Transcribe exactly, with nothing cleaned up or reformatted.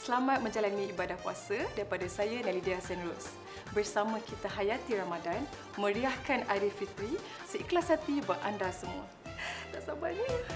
Selamat menjalani ibadah puasa daripada saya Nalidia Hassan Ros. Bersama kita hayati Ramadan, meriahkan Aidilfitri, seikhlas hati buat anda semua. Tak sabarnya.